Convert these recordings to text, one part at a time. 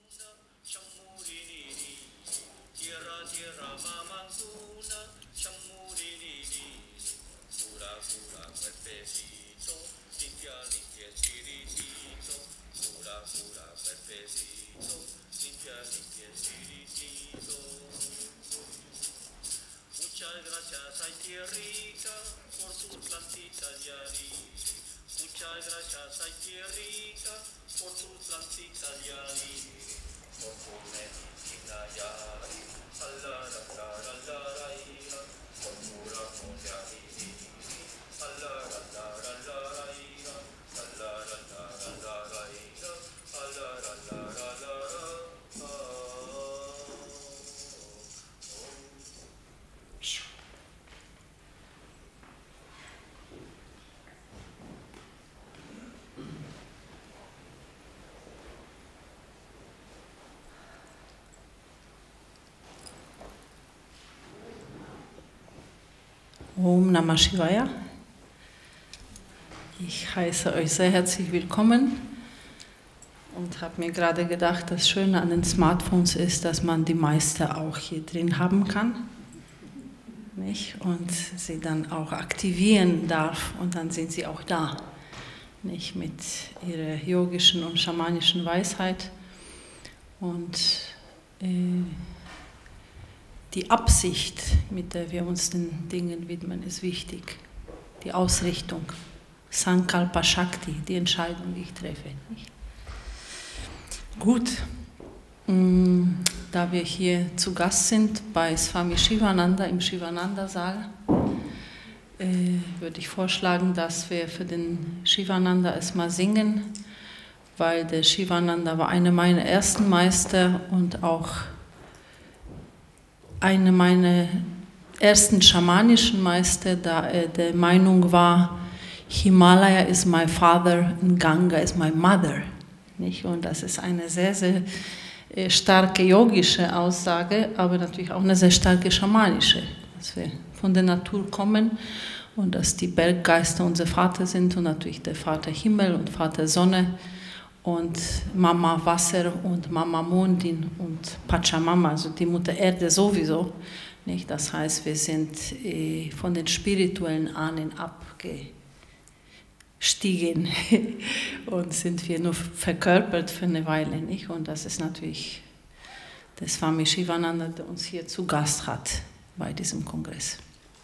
Om Namah Shivaya. Ich heiße euch sehr herzlich willkommen und habe mir gerade gedacht, das Schöne an den Smartphones ist, dass man die meiste auch hier drin haben kann, nicht? Und sie dann auch aktivieren darf und dann sind sie auch da, nicht? Mit ihrer yogischen und schamanischen Weisheit. Und die Absicht, mit der wir uns den Dingen widmen, ist wichtig. Die Ausrichtung, Sankalpa Shakti, die Entscheidung, die ich treffe. Nicht? Gut, da wir hier zu Gast sind bei Swami Shivananda im Shivananda-Saal, würde ich vorschlagen, dass wir für den Shivananda erstmal singen, weil der Shivananda war einer meiner ersten Meister und auch eine meiner ersten schamanischen Meister, da er der Meinung war, Himalaya is my father and Ganga is my mother. Nicht? Und das ist eine sehr, sehr starke yogische Aussage, aber natürlich auch eine sehr starke schamanische, dass wir von der Natur kommen und dass die Berggeister unser Vater sind und natürlich der Vater Himmel und Vater Sonne und Mama Wasser und Mama Mondin und Pachamama, also die Mutter Erde sowieso. Nicht? Das heißt, wir sind von den spirituellen Ahnen abgestiegen und sind wir nur verkörpert für eine Weile. Nicht? Und das ist natürlich der Swami Shivananda, der uns hier zu Gast hat bei diesem Kongress.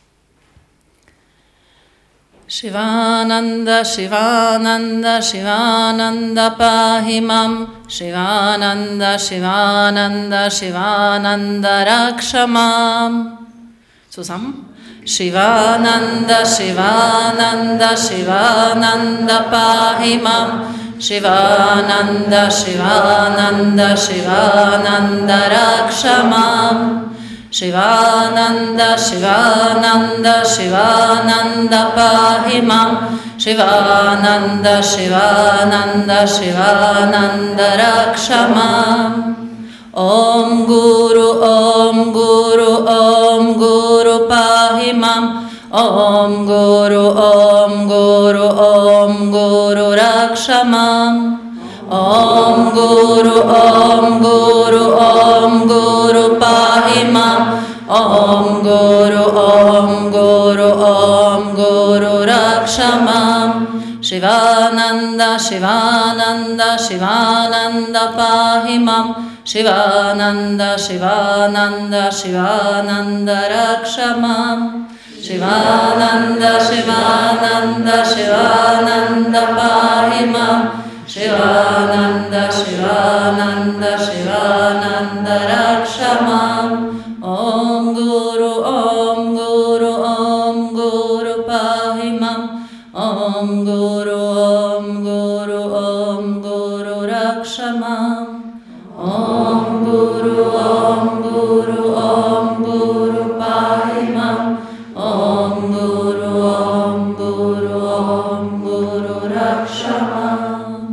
Shivananda, Shivananda, Shivananda Pahimam, Shivananda, Shivananda, Shivananda Rakshamam. Zusammen? Shivananda, Shivananda, Shivananda Pahimam, Shivananda, Shivananda, Shivananda Rakshamam. Shivananda, Shivananda, Shivananda Pahimam, Shivananda, Shivananda, Shivananda Rakshamam. Om Guru, Om Guru, Om Guru Pahimam, Om Guru, Om Guru, Om Guru Rakshamam. Om Guru, Om Guru, Om Guru Pahimam, Om Guru, Om Guru, Om Guru Rakshamam. Shivananda, Shivananda, Shivananda Pahimam, Shivananda, Shivananda, Shivananda Rakshamam. Shivananda, Shivananda, Shivananda Pahimam, Shivananda, Shivananda, Shivananda Rakshamam. Om Guru, Om Guru, Om Guru Pahimam, Om Guru, Om Guru, Om Guru Rakshamam. Om Guru, Om Guru, Om Guru Pahimam, Om Guru, Om Guru, Om Guru Rakshamam.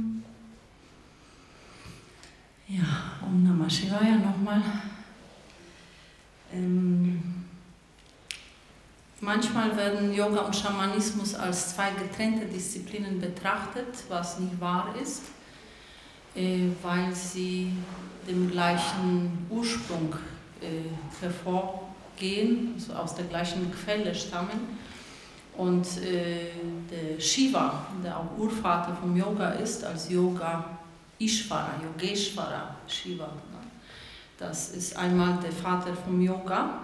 Ja, Om Namah Shivaya nochmal. Manchmal werden Yoga und Schamanismus als zwei getrennte Disziplinen betrachtet, was nicht wahr ist. weil sie dem gleichen Ursprung hervorgehen, also aus der gleichen Quelle stammen. Und der Shiva, der auch Urvater vom Yoga ist, als Yoga Ishvara, Yogeshvara Shiva. Das ist einmal der Vater vom Yoga.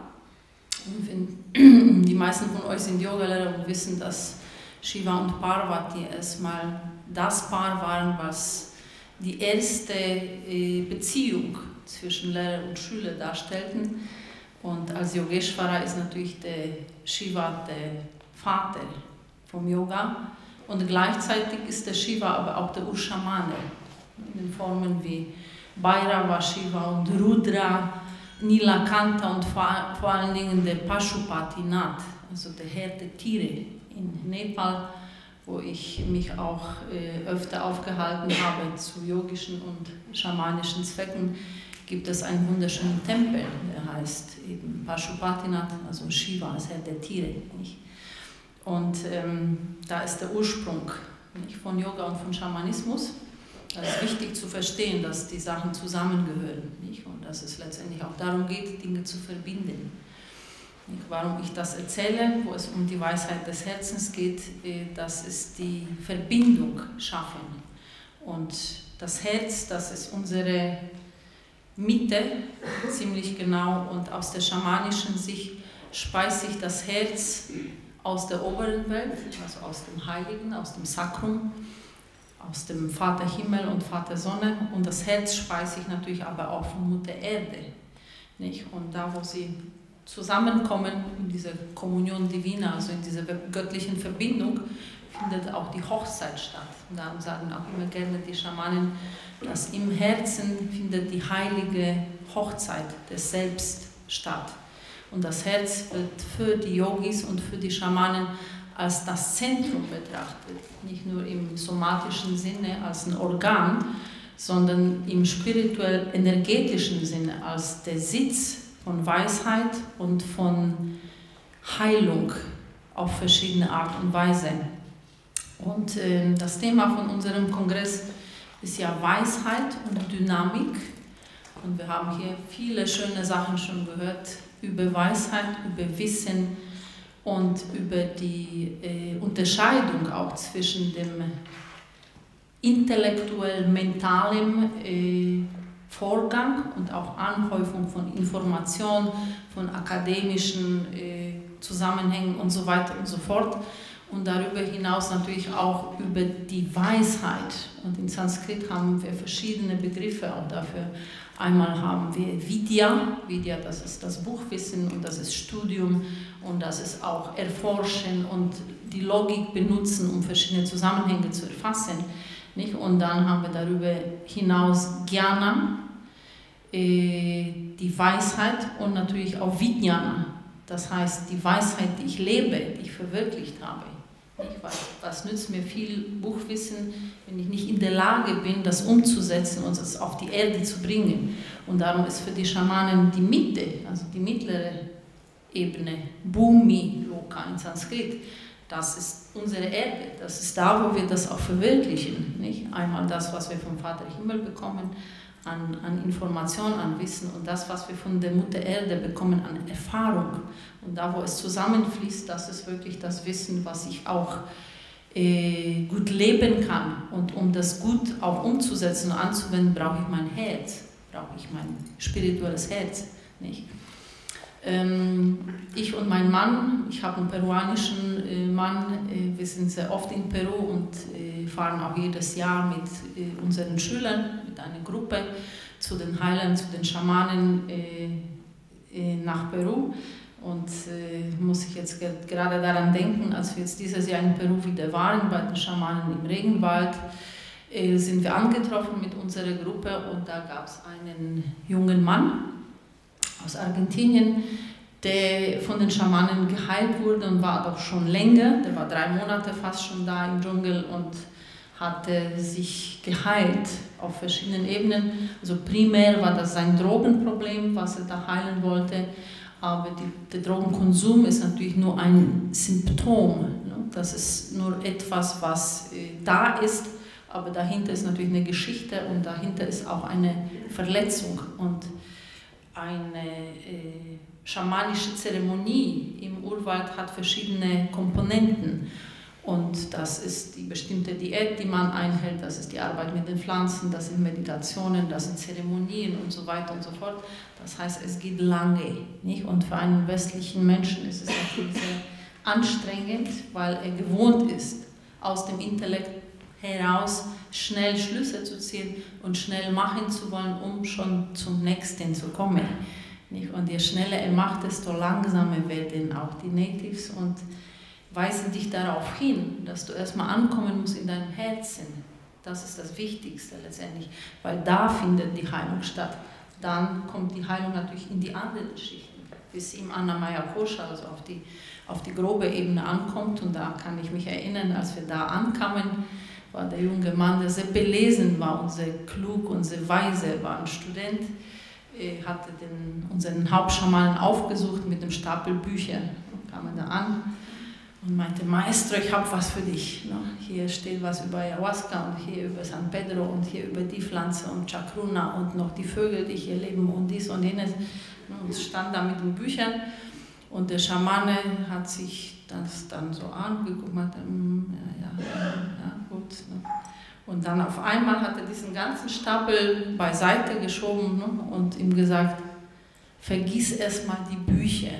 Und die meisten von euch sind Yogalehrer und wissen, dass Shiva und Parvati erstmal das Paar waren, was die erste Beziehung zwischen Lehrer und Schüler darstellten. Und als Yogeshvara ist natürlich der Shiva der Vater vom Yoga. Und gleichzeitig ist der Shiva aber auch der Urschamane. In Formen wie Bhairava Shiva und Rudra, Nilakanta und vor allen Dingen der Pashupatinath, also der Herr der Tiere in Nepal, wo ich mich auch öfter aufgehalten habe zu yogischen und schamanischen Zwecken, gibt es einen wunderschönen Tempel, der heißt eben Pashupatinath, also Shiva als Herr der Tiere. Nicht? Und da ist der Ursprung nicht, von Yoga und von Schamanismus. Es ist wichtig zu verstehen, dass die Sachen zusammengehören, nicht? Und dass es letztendlich auch darum geht, Dinge zu verbinden. Nicht? Warum ich das erzähle, wo es um die Weisheit des Herzens geht, das ist die Verbindung schaffen. Und das Herz, das ist unsere Mitte, ziemlich genau, und aus der schamanischen Sicht speist sich das Herz aus der oberen Welt, also aus dem Heiligen, aus dem Sakrum, aus dem Vater Himmel und Vater Sonne, und das Herz speist sich natürlich aber auch von Mutter Erde. Nicht? Und da, wo sie zusammenkommen, in dieser Kommunion Divina, also in dieser göttlichen Verbindung, findet auch die Hochzeit statt. Und darum sagen auch immer gerne die Schamanen, dass im Herzen findet die heilige Hochzeit des Selbst statt. Und das Herz wird für die Yogis und für die Schamanen als das Zentrum betrachtet, nicht nur im somatischen Sinne als ein Organ, sondern im spirituell-energetischen Sinne als der Sitz von Weisheit und von Heilung auf verschiedene Art und Weise. Und das Thema von unserem Kongress ist ja Weisheit und Dynamik. Und wir haben hier viele schöne Sachen schon gehört über Weisheit, über Wissen und über die Unterscheidung auch zwischen dem intellektuell-mentalen Vorgang und auch Anhäufung von Informationen, von akademischen Zusammenhängen und so weiter und so fort. Und darüber hinaus natürlich auch über die Weisheit. Und in Sanskrit haben wir verschiedene Begriffe auch dafür. Einmal haben wir Vidya. Vidya, das ist das Buchwissen und das ist Studium und das ist auch Erforschen und die Logik benutzen, um verschiedene Zusammenhänge zu erfassen. Nicht? Und dann haben wir darüber hinaus Jnana, die Weisheit, und natürlich auch Vijnana. Das heißt, die Weisheit, die ich lebe, die ich verwirklicht habe. Was nützt mir viel Buchwissen, wenn ich nicht in der Lage bin, das umzusetzen und es auf die Erde zu bringen? Und darum ist für die Schamanen die Mitte, also die mittlere Ebene, Bhumi, Loka in Sanskrit, das ist unsere Erde. Das ist da, wo wir das auch verwirklichen. Nicht? Einmal das, was wir vom Vater Himmel bekommen, an Information, an Wissen, und das, was wir von der Mutter Erde bekommen, an Erfahrung. Und da, wo es zusammenfließt, das ist wirklich das Wissen, was ich auch gut leben kann. Und um das gut auch umzusetzen und anzuwenden, brauche ich mein Herz, brauche ich mein spirituelles Herz. Nicht? Ich und mein Mann, ich habe einen peruanischen Mann, wir sind sehr oft in Peru und fahren auch jedes Jahr mit unseren Schülern, mit einer Gruppe zu den Heilern, zu den Schamanen nach Peru. Und muss ich jetzt gerade daran denken, als wir jetzt dieses Jahr in Peru wieder waren, bei den Schamanen im Regenwald, sind wir angetroffen mit unserer Gruppe, und da gab es einen jungen Mann aus Argentinien, der von den Schamanen geheilt wurde und war doch schon länger, der war 3 Monate fast schon da im Dschungel und hatte sich geheilt auf verschiedenen Ebenen. Also primär war das sein Drogenproblem, was er da heilen wollte, aber der Drogenkonsum ist natürlich nur ein Symptom. Ne? Das ist nur etwas, was da ist aber dahinter ist natürlich eine Geschichte und dahinter ist auch eine Verletzung und eine schamanische Zeremonie im Urwald hat verschiedene Komponenten. Und das ist die bestimmte Diät, die man einhält, das ist die Arbeit mit den Pflanzen, das sind Meditationen, das sind Zeremonien und so weiter und so fort. Das heißt, es geht lange, nicht? Und für einen westlichen Menschen ist es natürlich sehr anstrengend, weil er gewohnt ist, aus dem Intellekt heraus schnell Schlüsse zu ziehen und schnell machen zu wollen, um schon zum Nächsten zu kommen. Nicht? Und je schneller er macht, desto langsamer werden auch die Natives und weisen dich darauf hin, dass du erstmal ankommen musst in deinem Herzen. Das ist das Wichtigste letztendlich, weil da findet die Heilung statt. Dann kommt die Heilung natürlich in die anderen Schichten, bis im Annamaya Kosha, also auf die grobe Ebene ankommt. Und da kann ich mich erinnern, als wir da ankamen, war der junge Mann, der sehr belesen war und sehr klug und sehr weise, war ein Student, hatte unseren Hauptschamanen aufgesucht mit einem Stapel Bücher. Dann kam er da an und meinte, Maestro, ich habe was für dich. Hier steht was über Ayahuasca und hier über San Pedro und hier über die Pflanze und Chacruna und noch die Vögel, die hier leben und dies und jenes. Und es stand da mit den Büchern und der Schamane hat sich das dann so angeguckt und meinte, ja, gut. Und dann auf einmal hat er diesen ganzen Stapel beiseite geschoben und ihm gesagt, vergiss erstmal die Bücher.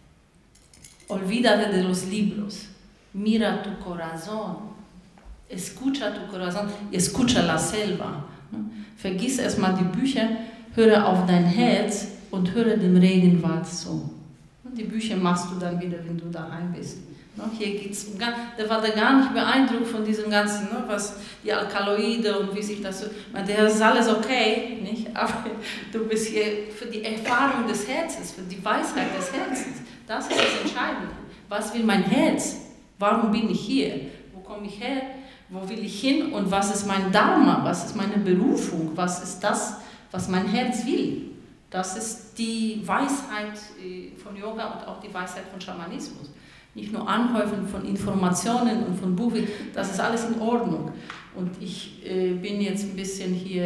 Olvídate de los libros, mira tu corazón, escucha tu corazón, escucha la selva. Vergiss erstmal die Bücher, höre auf dein Herz und höre dem Regenwald zu. Die Bücher machst du dann wieder, wenn du daheim bist. Hier geht's der war da gar nicht beeindruckt von diesem ganzen, was die Alkaloide und wie sich das so. Das ist alles okay, nicht? Aber du bist hier für die Erfahrung des Herzens, für die Weisheit des Herzens. Das ist das Entscheidende. Was will mein Herz? Warum bin ich hier? Wo komme ich her? Wo will ich hin? Und was ist mein Dharma? Was ist meine Berufung? Was ist das, was mein Herz will? Das ist die Weisheit von Yoga und auch die Weisheit von Schamanismus. Nicht nur Anhäufen von Informationen und von Buchen, das ist alles in Ordnung. Und ich bin jetzt ein bisschen hier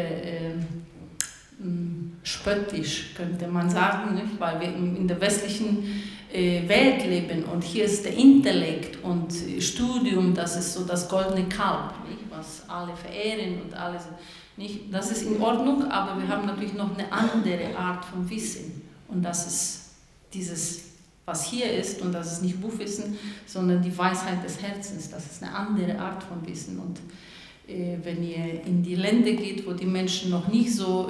spöttisch, könnte man sagen, nicht? Weil wir in der westlichen Welt leben und hier ist der Intellekt und Studium, das ist so das goldene Kalb, nicht? Was alle verehren und alles. Nicht? Das ist in Ordnung, aber wir haben natürlich noch eine andere Art von Wissen und das ist dieses, was hier ist und das ist nicht Buchwissen, sondern die Weisheit des Herzens, das ist eine andere Art von Wissen und wenn ihr in die Länder geht, wo die Menschen noch nicht so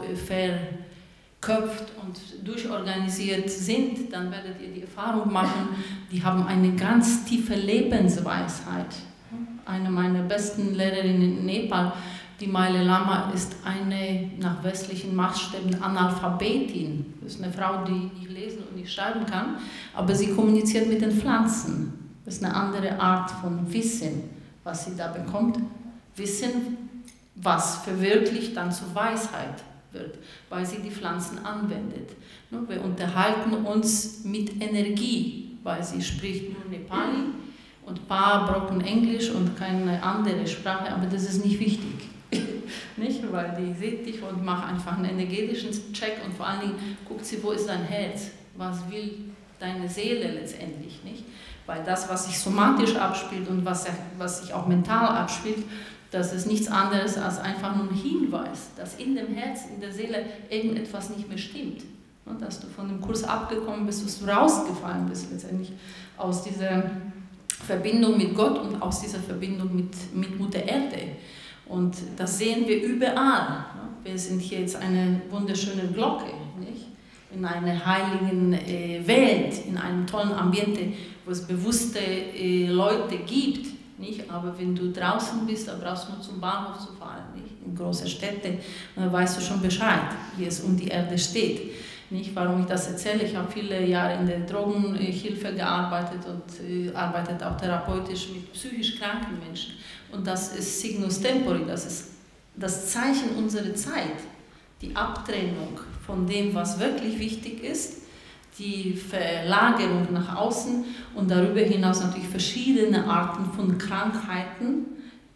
verköpft und durchorganisiert sind, dann werdet ihr die Erfahrung machen, die haben eine ganz tiefe Lebensweisheit. Eine meiner besten Lehrerinnen in Nepal, die Dalai Lama, ist eine nach westlichen Maßstäben Analphabetin. Das ist eine Frau, die nicht lesen und nicht schreiben kann, aber sie kommuniziert mit den Pflanzen. Das ist eine andere Art von Wissen, was sie da bekommt. Wissen, was verwirklicht dann zur Weisheit wird, weil sie die Pflanzen anwendet. Wir unterhalten uns mit Energie, weil sie spricht nur Nepali und ein paar Brocken Englisch und keine andere Sprache, aber das ist nicht wichtig. Nicht? Weil die sieht dich und macht einfach einen energetischen Check und vor allen Dingen guckt sie, wo ist dein Herz, was will deine Seele letztendlich, nicht? Weil das, was sich somatisch abspielt und was sich auch mental abspielt, das ist nichts anderes als einfach nur ein Hinweis, dass in dem Herz, in der Seele irgendetwas nicht mehr stimmt. Und dass du von dem Kurs abgekommen bist, dass du rausgefallen bist letztendlich aus dieser Verbindung mit Gott und aus dieser Verbindung mit Mutter Erde. Und das sehen wir überall. Wir sind hier jetzt eine wunderschöne Glocke, nicht? In einer heiligen Welt, in einem tollen Ambiente, wo es bewusste Leute gibt. Nicht? Aber wenn du draußen bist, dann brauchst du nur zum Bahnhof zu fahren, nicht? In große Städte, dann weißt du schon Bescheid, wie es um die Erde steht. Nicht? Warum ich das erzähle, ich habe viele Jahre in der Drogenhilfe gearbeitet und arbeite auch therapeutisch mit psychisch kranken Menschen. Und das ist Signus Tempori, das ist das Zeichen unserer Zeit, die Abtrennung von dem, was wirklich wichtig ist, die Verlagerung nach außen und darüber hinaus natürlich verschiedene Arten von Krankheiten,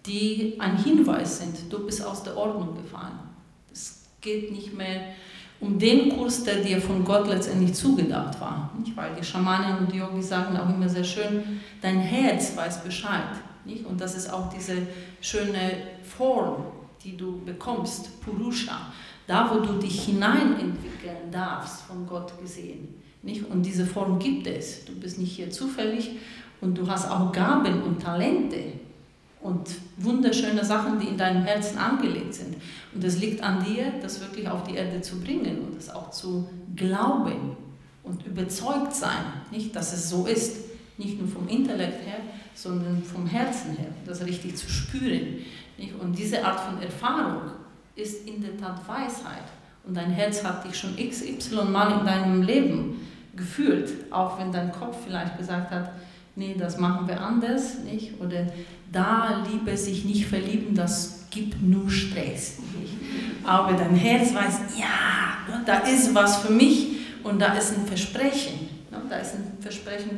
die ein Hinweis sind, du bist aus der Ordnung gefallen. Es geht nicht mehr um den Kurs, der dir von Gott letztendlich zugedacht war. Nicht? Weil die Schamanen und die Yogis sagen auch immer sehr schön, dein Herz weiß Bescheid. Nicht? Und das ist auch diese schöne Form, die du bekommst, Purusha, da wo du dich hineinentwickeln darfst, von Gott gesehen. Nicht? Und diese Form gibt es. Du bist nicht hier zufällig und du hast auch Gaben und Talente und wunderschöne Sachen, die in deinem Herzen angelegt sind. Und es liegt an dir, das wirklich auf die Erde zu bringen und das auch zu glauben und überzeugt sein, nicht, dass es so ist, nicht nur vom Intellekt her, sondern vom Herzen her, das richtig zu spüren. Nicht? Und diese Art von Erfahrung ist in der Tat Weisheit. Und dein Herz hat dich schon XY Mal in deinem Leben gefühlt, auch wenn dein Kopf vielleicht gesagt hat, nee, das machen wir anders, nicht? Oder da Liebe sich nicht verlieben, das gibt nur Stress. Nicht? Aber dein Herz weiß, ja, da ist was für mich und da ist ein Versprechen. Da ist ein Versprechen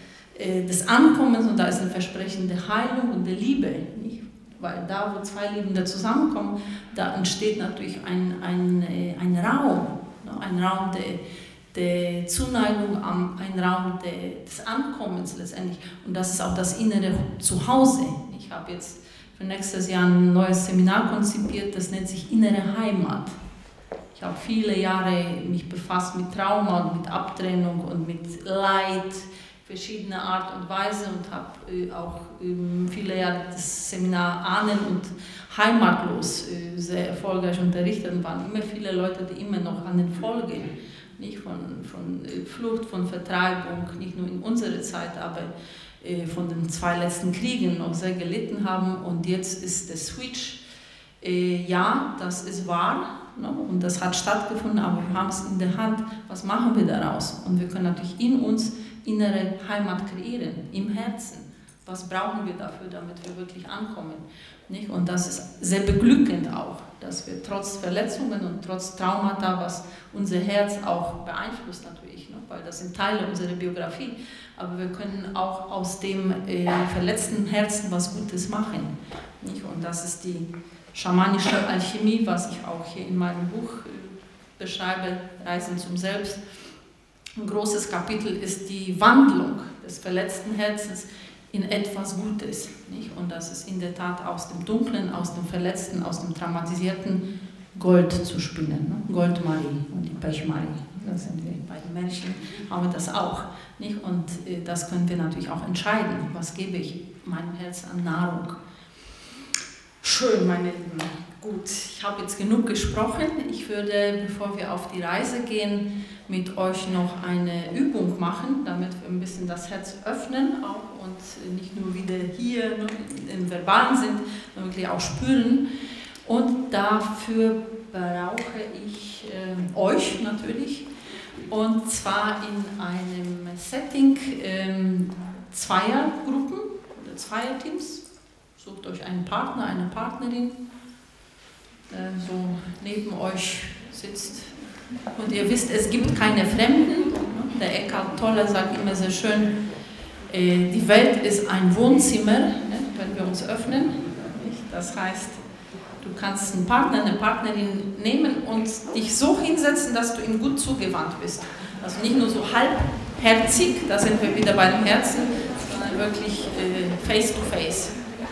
des Ankommens und da ist ein Versprechen der Heilung und der Liebe. Nicht? Weil da, wo zwei Liebende zusammenkommen, da entsteht natürlich ein Raum der Zuneigung, ein Raum des Ankommens letztendlich. Und das ist auch das innere Zuhause. Ich habe jetzt für nächstes Jahr ein neues Seminar konzipiert, das nennt sich Innere Heimat. Ich habe viele Jahre mich befasst mit Trauma und mit Abtrennung und mit Leid, verschiedener Art und Weise und habe auch viele Jahre das Seminar Ahnen und Heimatlos sehr erfolgreich unterrichtet und waren immer viele Leute, die immer noch an den Folgen, nicht von Flucht, von Vertreibung, nicht nur in unserer Zeit, aber von den 2 letzten Kriegen noch sehr gelitten haben. Und jetzt ist der Switch, ja, das ist wahr, ne? Und das hat stattgefunden, aber wir haben es in der Hand, was machen wir daraus? Und wir können natürlich in uns innere Heimat kreieren, im Herzen. Was brauchen wir dafür, damit wir wirklich ankommen? Nicht? Und das ist sehr beglückend auch, dass wir trotz Verletzungen und trotz Traumata, was unser Herz auch beeinflusst natürlich, ne? Weil das sind Teile unserer Biografie, aber wir können auch aus dem verletzten Herzen was Gutes machen. Nicht? Und das ist die schamanische Alchemie, was ich auch hier in meinem Buch beschreibe, Reisen zum Selbst. Ein großes Kapitel ist die Wandlung des verletzten Herzens in etwas Gutes. Nicht? Und das ist in der Tat aus dem Dunklen, aus dem Verletzten, aus dem Traumatisierten Gold zu spinnen. Ne? Goldmarie und die Pechmarie. Das sind wir bei den Märchen, haben wir das auch. Nicht? Und das können wir natürlich auch entscheiden. Was gebe ich meinem Herz an Nahrung? Schön, meine Lieben. Gut, ich habe jetzt genug gesprochen. Ich würde, bevor wir auf die Reise gehen, mit euch noch eine Übung machen, damit wir ein bisschen das Herz öffnen auch und nicht nur wieder hier im Verbalen sind, sondern wirklich auch spüren. Und dafür brauche ich euch natürlich, und zwar in einem Setting Zweiergruppen oder Zweierteams. Sucht euch einen Partner, eine Partnerin, der so neben euch sitzt. Und ihr wisst, es gibt keine Fremden. Der Eckhart Tolle sagt immer sehr schön, die Welt ist ein Wohnzimmer, wenn wir uns öffnen. Das heißt, du kannst einen Partner, eine Partnerin nehmen und dich so hinsetzen, dass du ihm gut zugewandt bist. Also nicht nur so halbherzig, da sind wir wieder bei dem Herzen, sondern wirklich face to face.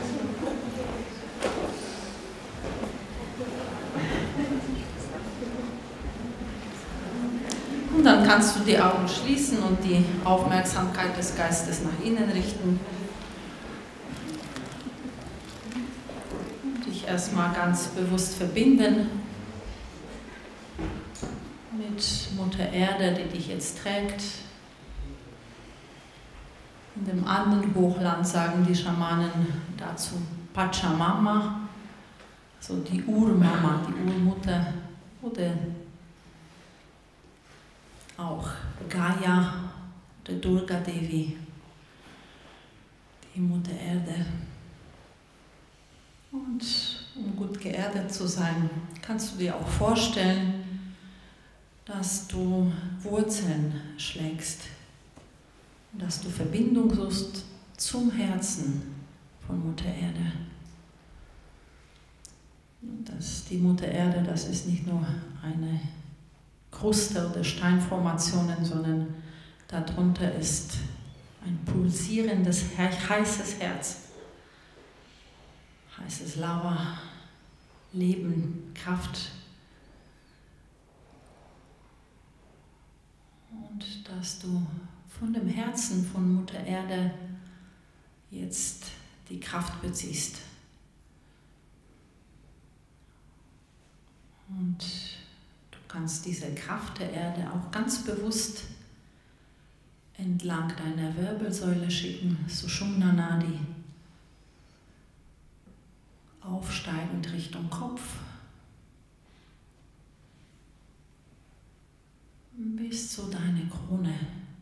Und dann kannst du die Augen schließen und die Aufmerksamkeit des Geistes nach innen richten. Und dich erstmal ganz bewusst verbinden mit Mutter Erde, die dich jetzt trägt. In dem anderen Hochland sagen die Schamanen dazu Pachamama, also die Urmama, die Urmutter oder auch Gaia oder Durga Devi, die Mutter Erde. Und um gut geerdet zu sein, kannst du dir auch vorstellen, dass du Wurzeln schlägst, dass du Verbindung suchst zum Herzen von Mutter Erde. Die Mutter Erde, das ist nicht nur eine Kruste oder Steinformationen, sondern darunter ist ein pulsierendes, heißes Herz, heißes Lava, Leben, Kraft. Und dass du von dem Herzen von Mutter Erde jetzt die Kraft beziehst. Und du kannst diese Kraft der Erde auch ganz bewusst entlang deiner Wirbelsäule schicken, Sushumna Nadi, aufsteigend Richtung Kopf, bis zu deiner Krone.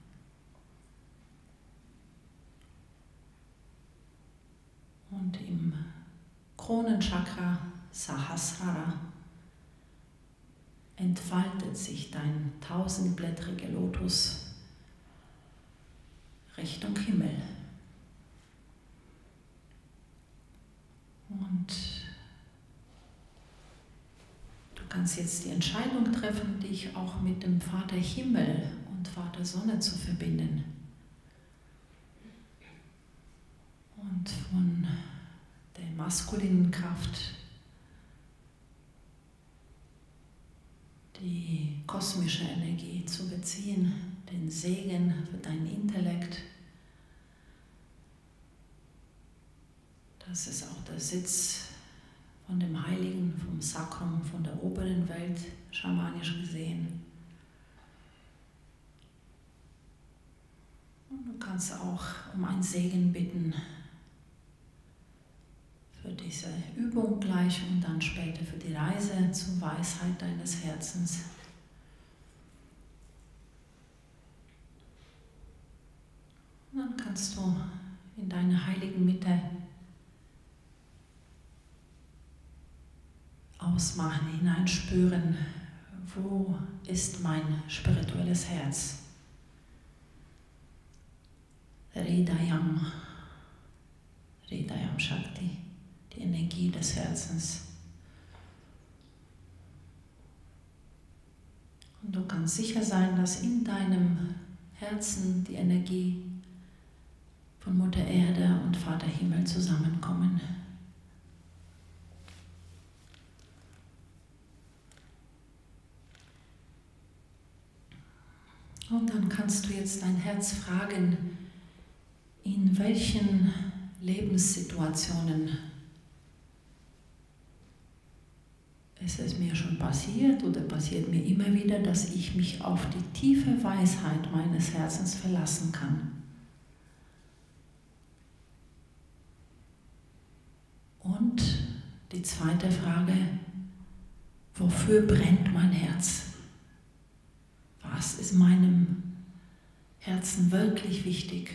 Und im Kronenchakra Sahasrara entfaltet sich dein 1000-blättriger Lotus Richtung Himmel. Und du kannst jetzt die Entscheidung treffen, dich auch mit dem Vater Himmel und Vater Sonne zu verbinden. Und von der maskulinen Kraft die kosmische Energie zu beziehen, den Segen für dein Intellekt. Das ist auch der Sitz von dem Heiligen, vom Sakrum, von der oberen Welt, schamanisch gesehen. Und du kannst auch um einen Segen bitten für diese Übung gleich und dann später für die Reise zur Weisheit deines Herzens. Und dann kannst du in deine heiligen Mitte ausmachen, hineinspüren, wo ist mein spirituelles Herz? Hridayam Shakti, die Energie des Herzens. Und du kannst sicher sein, dass in deinem Herzen die Energie von Mutter Erde und Vater Himmel zusammenkommen. Und dann kannst du jetzt dein Herz fragen, in welchen Lebenssituationen ist es mir schon passiert oder passiert mir immer wieder, dass ich mich auf die tiefe Weisheit meines Herzens verlassen kann. Und die zweite Frage, wofür brennt mein Herz? Was ist meinem Herzen wirklich wichtig?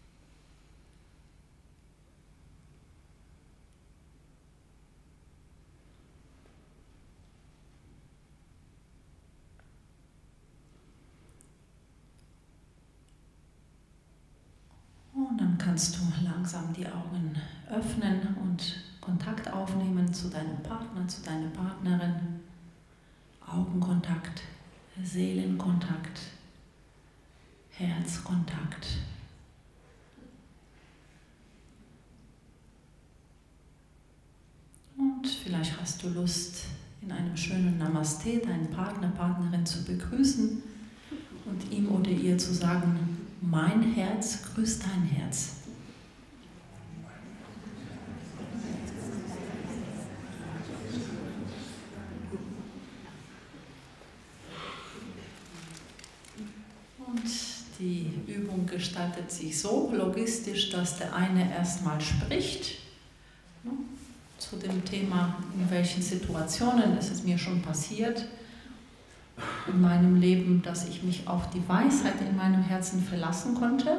Und dann kannst du langsam die Augen öffnen und Kontakt aufnehmen zu deinem Partner, zu deiner Partnerin. Augenkontakt, Seelenkontakt, Herzkontakt. Und vielleicht hast du Lust, in einem schönen Namaste deinen Partner, Partnerin zu begrüßen und ihm oder ihr zu sagen, mein Herz grüßt dein Herz. Und die Übung gestaltet sich so logistisch, dass der eine erstmal spricht, ne, zu dem Thema, in welchen Situationen ist es mir schon passiert in meinem Leben, dass ich mich auf die Weisheit in meinem Herzen verlassen konnte.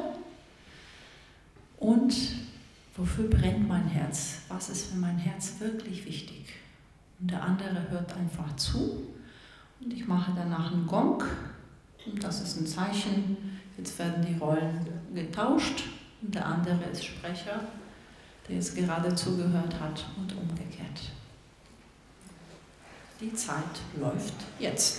Und wofür brennt mein Herz? Was ist für mein Herz wirklich wichtig? Und der andere hört einfach zu und ich mache danach einen Gong und das ist ein Zeichen, jetzt werden die Rollen getauscht und der andere ist Sprecher, der jetzt gerade zugehört hat und umgekehrt. Die Zeit läuft jetzt.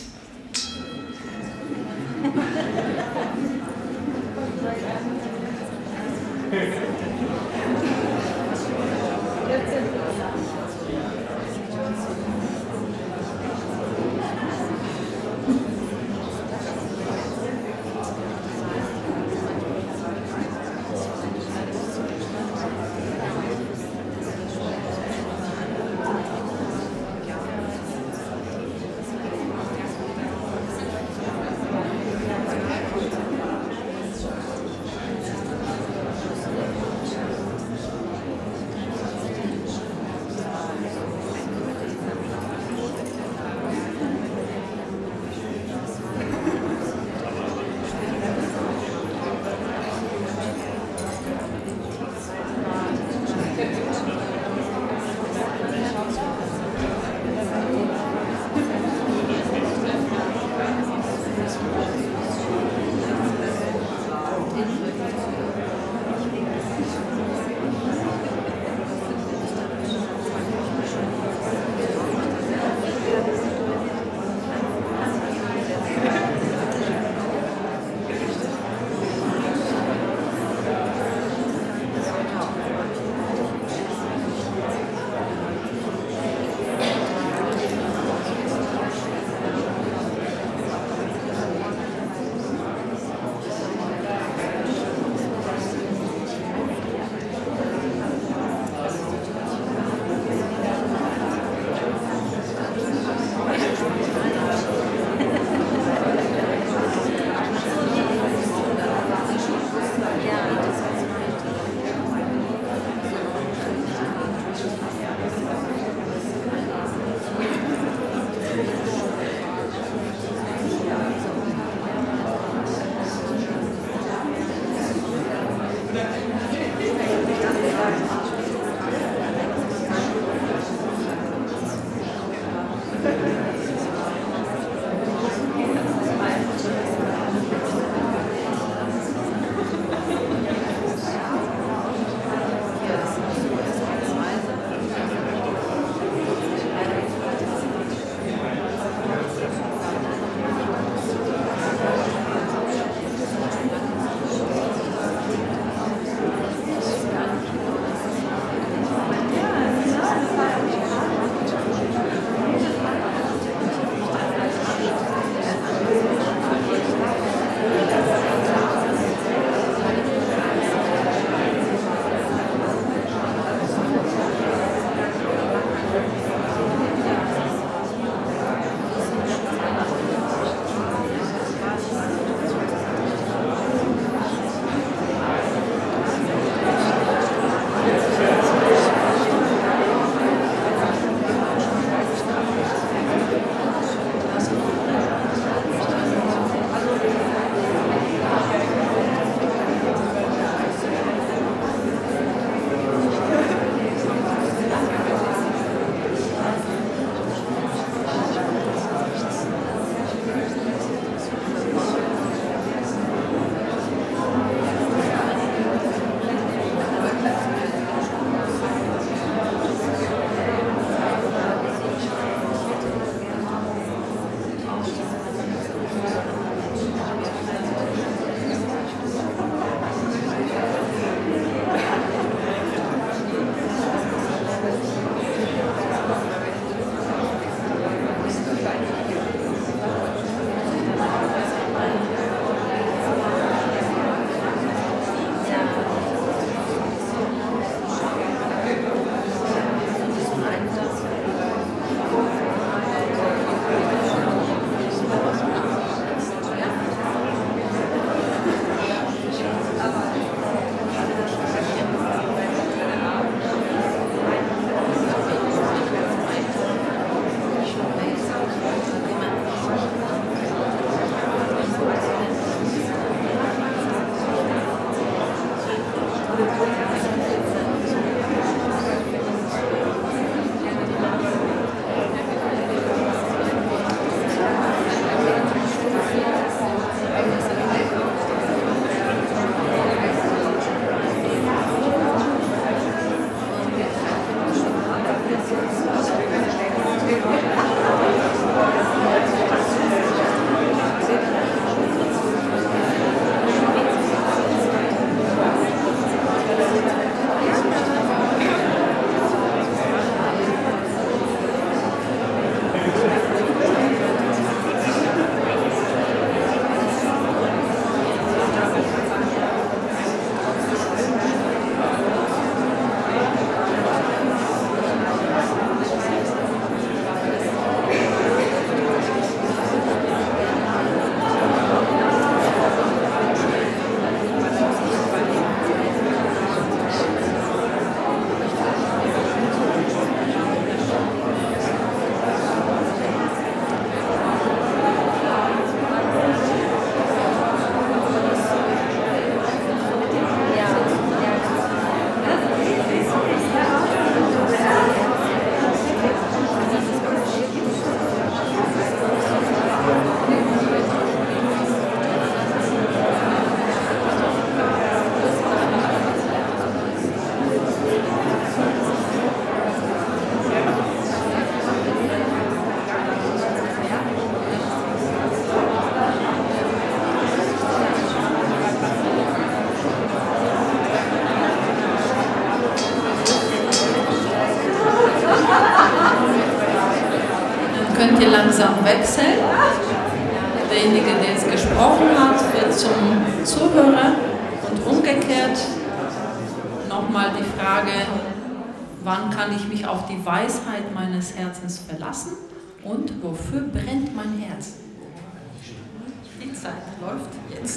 könnt ihr langsam wechseln. Derjenige, der jetzt gesprochen hat, wird zum Zuhörer und umgekehrt. Nochmal die Frage, wann kann ich mich auf die Weisheit meines Herzens verlassen und wofür brennt mein Herz? Die Zeit läuft jetzt.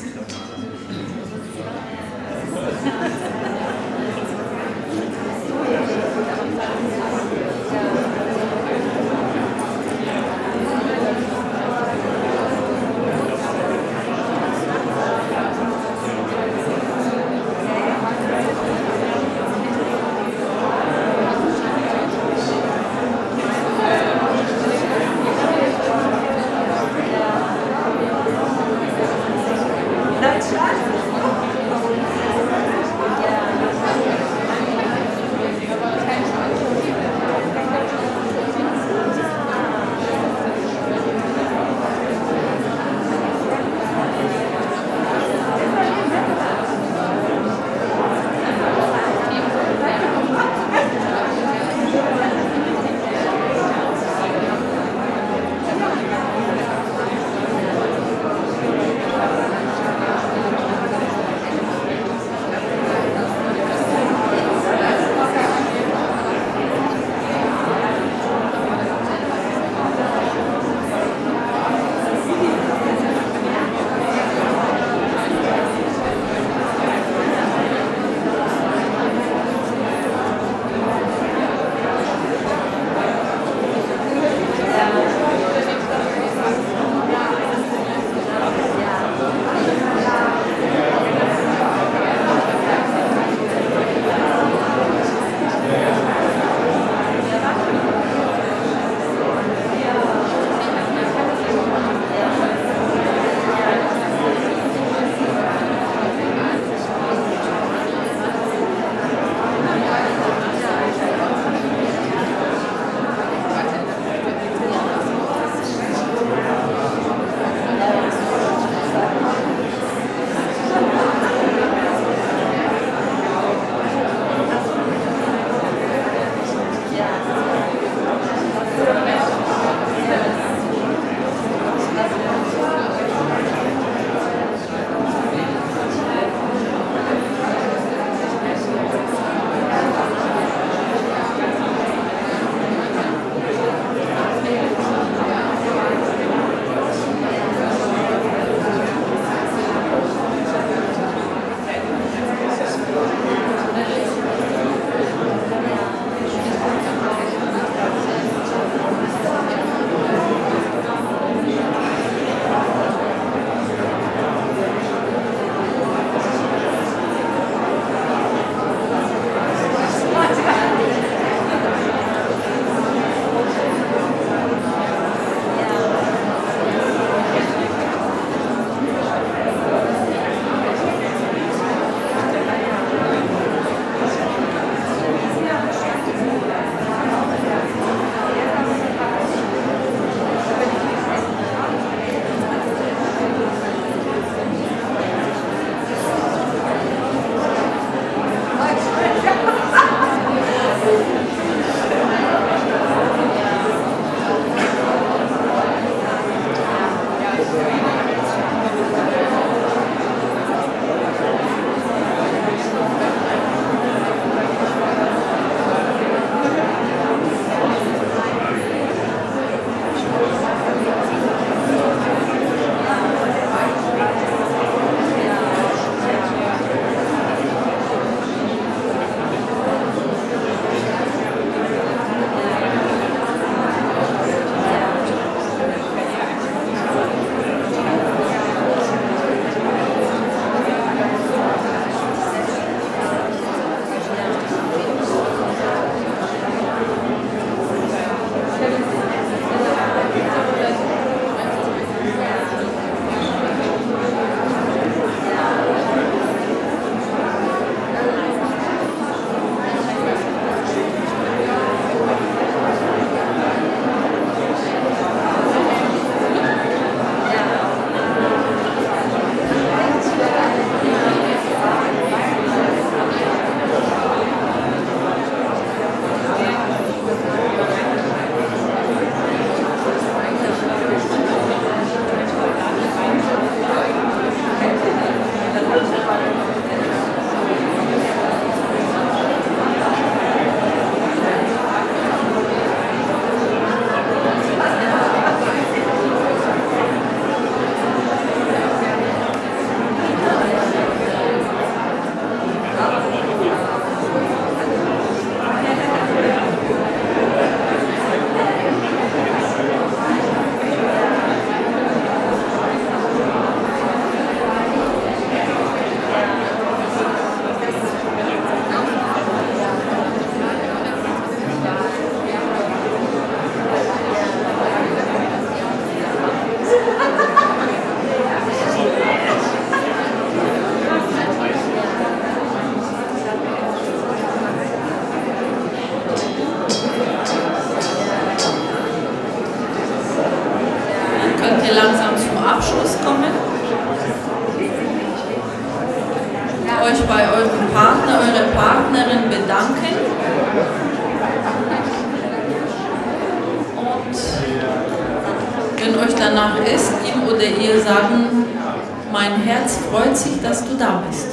Wenn euch danach ist, ihm oder ihr sagen, mein Herz freut sich, dass du da bist.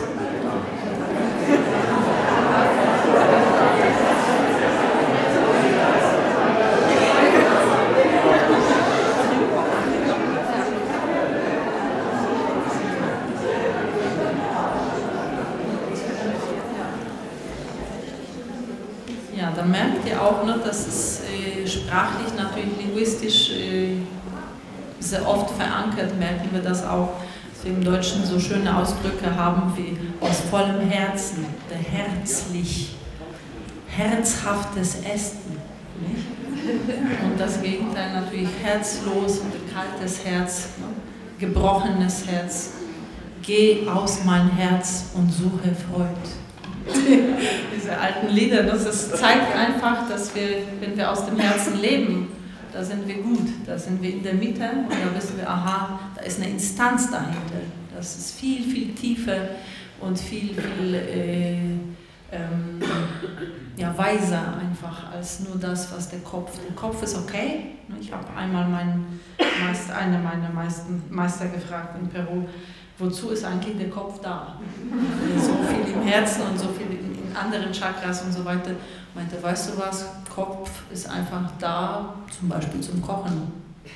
Ja, dann merkt ihr auch, ne, dass es sprachlich, natürlich linguistisch sehr oft verankert, merken wir das auch, dass wir im Deutschen so schöne Ausdrücke haben wie aus vollem Herzen, der herzlich, herzhaftes Essen. Nicht? Und das Gegenteil natürlich herzlos und kaltes Herz, ne? Gebrochenes Herz. Geh aus mein Herz und suche Freud. Diese alten Lieder, das zeigt einfach, dass wir, wenn wir aus dem Herzen leben, da sind wir gut, da sind wir in der Mitte und da wissen wir, aha, da ist eine Instanz dahinter. Das ist viel, viel tiefer und viel, viel ja, weiser einfach als nur das, was der Kopf ist okay. Ich habe einmal einen meiner Meister gefragt in Peru, wozu ist eigentlich der Kopf da? So viel im Herzen und so viel in anderen Chakras und so weiter. Meinte, weißt du was, Kopf ist einfach da, zum Beispiel zum Kochen.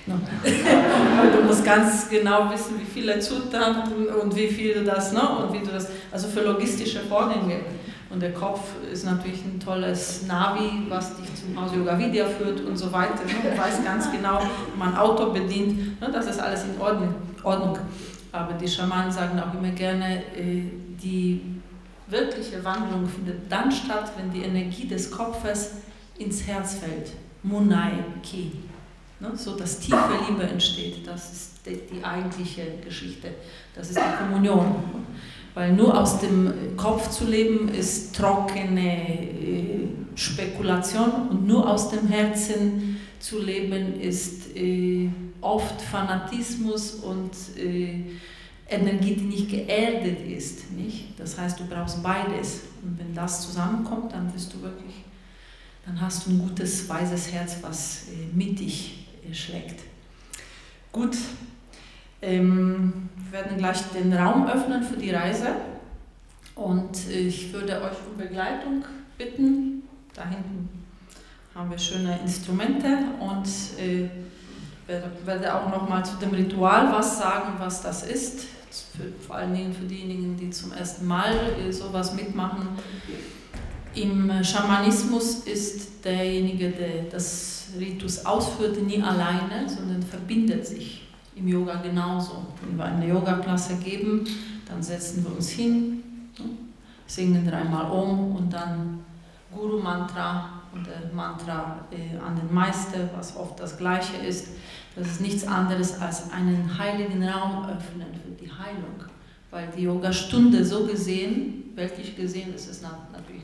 Du musst ganz genau wissen, wie viele Zutaten und wie viel du das, ne? Und wie du das, also für logistische Vorgänge. Und der Kopf ist natürlich ein tolles Navi, was dich zum Haus Yoga Vidya führt und so weiter. Ne? Und weiß ganz genau, wie man ein Auto bedient. Ne? Das ist alles in Ordnung. Aber die Schamanen sagen auch immer gerne, die wirkliche Wandlung findet dann statt, wenn die Energie des Kopfes ins Herz fällt. Munai Ki. Ne? So dass tiefe Liebe entsteht. Das ist die eigentliche Geschichte. Das ist die Kommunion. Weil nur aus dem Kopf zu leben ist trockene Spekulation und nur aus dem Herzen zu leben ist oft Fanatismus und Energie, die nicht geerdet ist. Nicht? Das heißt, du brauchst beides. Und wenn das zusammenkommt, dann bist du wirklich, dann hast du ein gutes, weises Herz, was mittig schlägt. Gut. Wir werden gleich den Raum öffnen für die Reise und ich würde euch um Begleitung bitten. Da hinten haben wir schöne Instrumente und werde auch noch mal zu dem Ritual was sagen, was das ist. Vor allen Dingen für diejenigen, die zum ersten Mal sowas mitmachen. Im Schamanismus ist derjenige, der das Ritus ausführt, nie alleine, sondern verbindet sich. Im Yoga genauso. Wenn wir eine Yoga-Klasse geben, dann setzen wir uns hin, singen dreimal Om und dann Guru-Mantra und der Mantra an den Meister, was oft das Gleiche ist. Das ist nichts anderes als einen heiligen Raum öffnen für die Heilung. Weil die Yoga-Stunde so gesehen, weltlich gesehen, ist es natürlich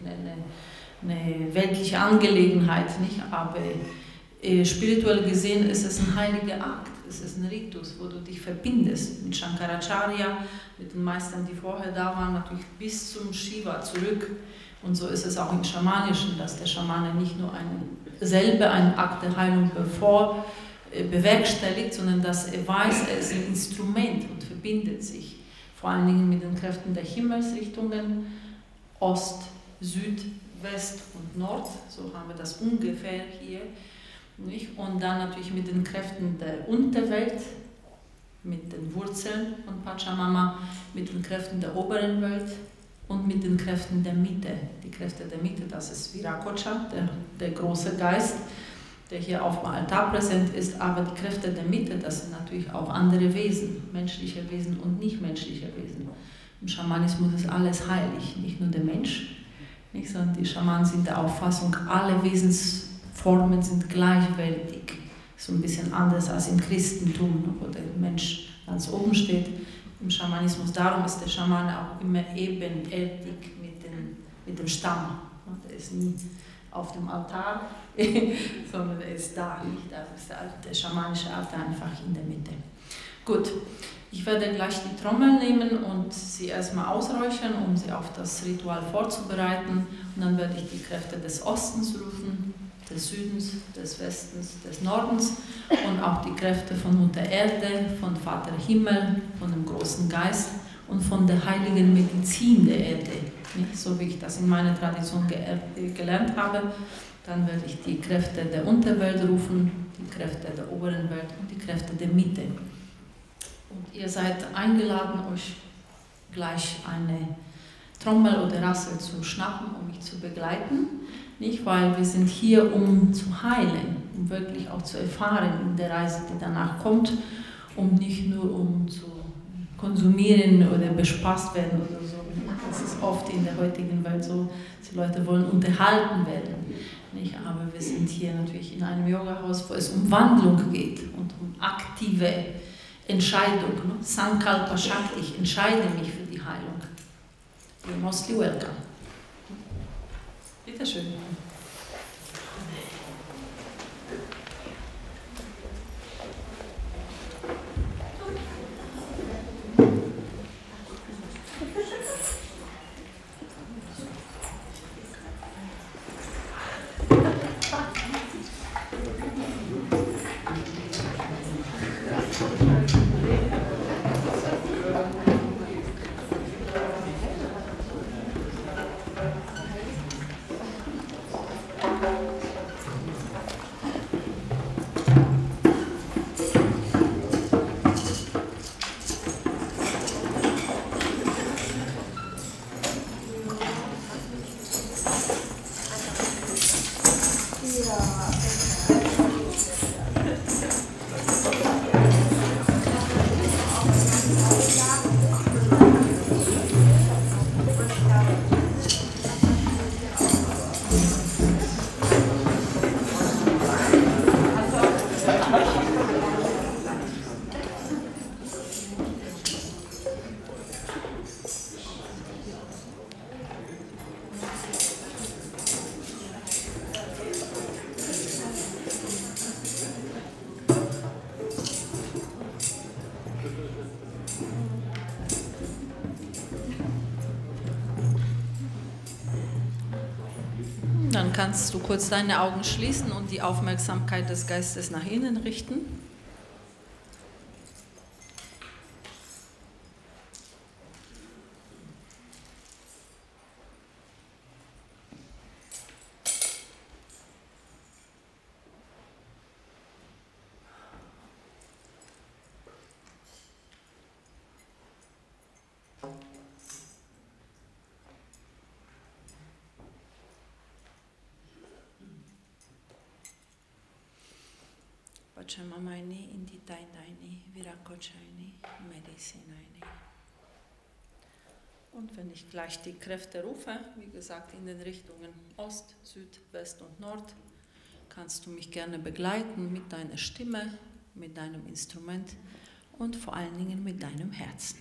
eine weltliche Angelegenheit, nicht? Aber spirituell gesehen ist es ein heiliger Akt. Es ist ein Ritus, wo du dich verbindest mit Shankaracharya, mit den Meistern, die vorher da waren, natürlich bis zum Shiva zurück. Und so ist es auch im Schamanischen, dass der Schamane nicht nur einen Akt der Heilung bewerkstelligt, sondern dass er weiß, er ist ein Instrument und verbindet sich. Vor allen Dingen mit den Kräften der Himmelsrichtungen, Ost, Süd, West und Nord. So haben wir das ungefähr hier. Nicht? Und dann natürlich mit den Kräften der Unterwelt, mit den Wurzeln von Pachamama, mit den Kräften der oberen Welt und mit den Kräften der Mitte. Die Kräfte der Mitte, das ist Viracocha, der große Geist, der hier auf dem Altar präsent ist, aber die Kräfte der Mitte, das sind natürlich auch andere Wesen, menschliche Wesen und nichtmenschliche Wesen. Im Schamanismus ist alles heilig, nicht nur der Mensch, nicht, sondern die Schamanen sind der Auffassung, alle Wesensformen sind gleichwertig. So ein bisschen anders als im Christentum, wo der Mensch ganz oben steht. Im Schamanismus, darum ist der Schamane auch immer ebenerdig mit dem Stamm. Der ist nie auf dem Altar, sondern er ist da. Da ist der schamanische Altar einfach in der Mitte. Gut, ich werde gleich die Trommel nehmen und sie erstmal ausräuchern, um sie auf das Ritual vorzubereiten. Und dann werde ich die Kräfte des Ostens rufen. des Südens, des Westens, des Nordens und auch die Kräfte von Mutter Erde, von Vater Himmel, von dem großen Geist und von der heiligen Medizin der Erde. Nicht? So wie ich das in meiner Tradition gelernt habe, dann werde ich die Kräfte der Unterwelt rufen, die Kräfte der oberen Welt und die Kräfte der Mitte. Und ihr seid eingeladen, euch gleich eine Trommel oder Rassel zu schnappen, um mich zu begleiten. Nicht? Weil wir sind hier, um zu heilen, um wirklich auch zu erfahren in der Reise, die danach kommt, um nicht nur um zu konsumieren oder bespaßt werden oder so. Das ist oft in der heutigen Welt so, die Leute wollen unterhalten werden. Nicht? Aber wir sind hier natürlich in einem Yogahaus, wo es um Wandlung geht und um aktive Entscheidung. Ne? Sankalpa Shakti, ich entscheide mich für die Heilung. You're mostly welcome. Bitte schön. Dann kannst du kurz deine Augen schließen und die Aufmerksamkeit des Geistes nach innen richten. Pachamamaini, Inditainaini, Virakochaini, Medicinaini. Und wenn ich gleich die Kräfte rufe, wie gesagt in den Richtungen Ost, Süd, West und Nord, kannst du mich gerne begleiten mit deiner Stimme, mit deinem Instrument und vor allen Dingen mit deinem Herzen.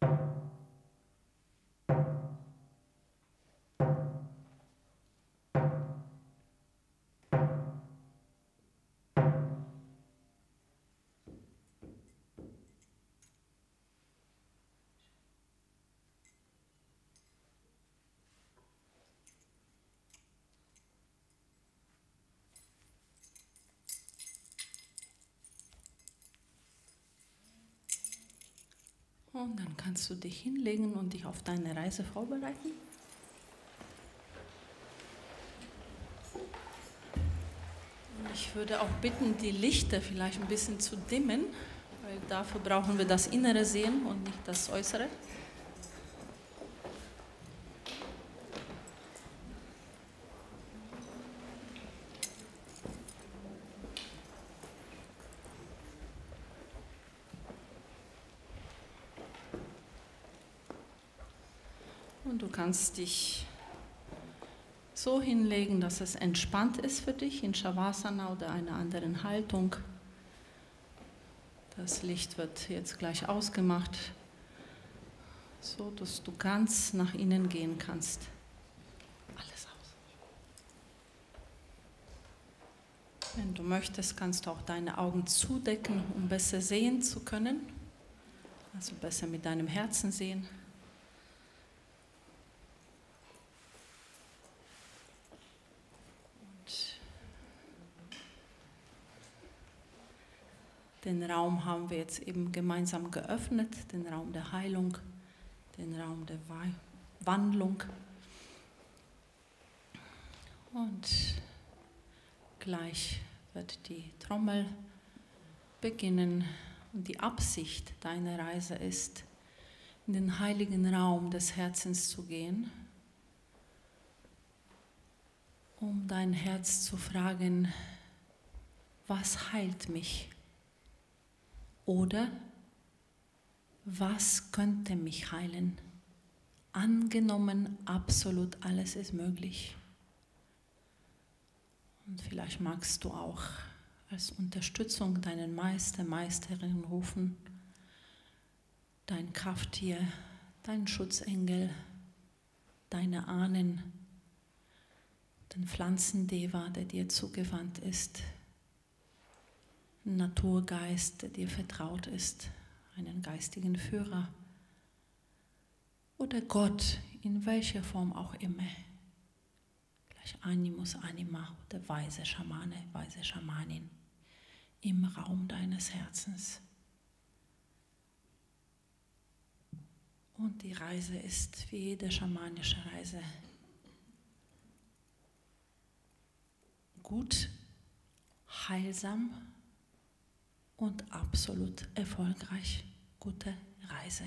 Und dann kannst du dich hinlegen und dich auf deine Reise vorbereiten. Und ich würde auch bitten, die Lichter vielleicht ein bisschen zu dimmen, weil dafür brauchen wir das Innere sehen und nicht das Äußere. Und du kannst dich so hinlegen, dass es entspannt ist für dich in Shavasana oder einer anderen Haltung. Das Licht wird jetzt gleich ausgemacht, so dass du ganz nach innen gehen kannst. Alles aus. Wenn du möchtest, kannst du auch deine Augen zudecken, um besser sehen zu können, also besser mit deinem Herzen sehen. Den Raum haben wir jetzt eben gemeinsam geöffnet, den Raum der Heilung, den Raum der Wandlung. Und gleich wird die Trommel beginnen und die Absicht deiner Reise ist, in den heiligen Raum des Herzens zu gehen, um dein Herz zu fragen, was heilt mich? Oder was könnte mich heilen? Angenommen, absolut alles ist möglich. Und vielleicht magst du auch als Unterstützung deinen Meister, Meisterin rufen, dein Krafttier, deinen Schutzengel, deine Ahnen, den Pflanzendeva, der dir zugewandt ist, Naturgeist, der dir vertraut ist, einen geistigen Führer oder Gott, in welcher Form auch immer, gleich Animus Anima oder weise Schamane, weise Schamanin im Raum deines Herzens. Und die Reise ist wie jede schamanische Reise gut, heilsam und absolut erfolgreich. Gute Reise.